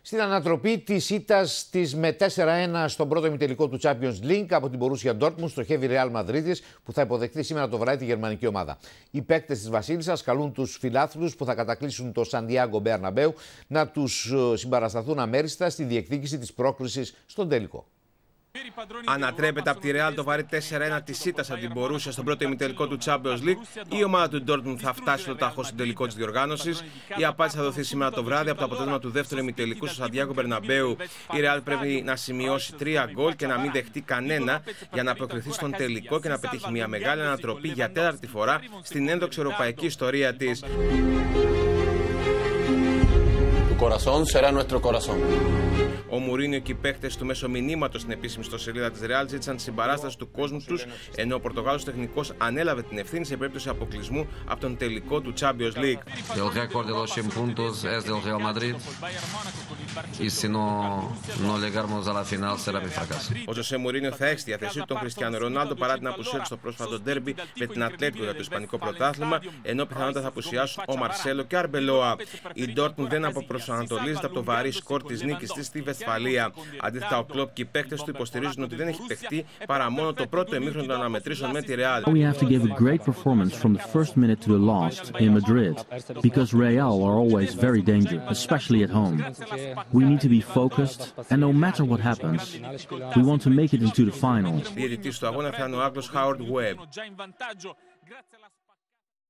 Στην ανατροπή της ήττας της με 4-1 στον πρώτο ημιτελικό του Champions League από την Borussia Dortmund στοχεύει η Real Madrid που θα υποδεχθεί σήμερα το βράδυ τη γερμανική ομάδα. Οι παίκτες της Βασίλισσας καλούν τους φιλάθλους που θα κατακλείσουν το Santiago Bernabéu να τους συμπαρασταθούν αμέριστα στη διεκδίκηση της πρόκρισης στον τελικό. Ανατρέπεται από τη Real το βαρύ 4-1 της ήττας από την Borussia στον πρώτο ημιτελικό του Champions League. Η ομάδα του Dortmund θα φτάσει στο ταχώ στον τελικό της διοργάνωσης. Η απάντηση θα δοθεί σήμερα το βράδυ από το αποτέλεσμα του δεύτερου ημιτελικού στο Santiago Bernabéu. Η Real πρέπει να σημειώσει 3 γκολ και να μην δεχτεί κανένα για να προκριθεί στον τελικό και να πετύχει μια μεγάλη ανατροπή για τέταρτη φορά στην ένδοξη ευρωπαϊκή ιστορία της. Ο Μουρίνιο και οι παίχτες του μέσω μηνύματος στην επίσημη ιστοσελίδα της Real ζήτησαν τη συμπαράσταση του κόσμου τους, ενώ ο Πορτογάλος τεχνικός ανέλαβε την ευθύνη σε περίπτωση αποκλεισμού από τον τελικό του Champions League. Ο Ζωσέ Μουρίνιο θα έχει στη διάθεσή του τον Κριστιάνο Ρονάλντο παρά την απουσία του στο πρόσφατο ντέρμπι με την Ατλέτικο για το Ισπανικό πρωτάθλημα, ενώ πιθανότατα θα απουσιάσουν ο Μαρσέλο και Αρμπελόα. Η Dortmund δεν αποπροσανατολίζεται από το βαρύ σκορ της νίκης της στη Βεσφαλία. Αντίθετα, ο Κλοπ και οι παίκτες του υποστηρίζουν ότι δεν έχει παιχτεί παρά μόνο το πρώτο ημίχρονο των αναμετρήσεων με τη Real. We have to give a great performance from the first minute to the last in Madrid, because Real are always very dangerous, especially at home. We need to be focused, and no matter what happens, we want to make it into the final. Διαιτητής του αγώνα θα είναι ο Άγγλος Howard Webb.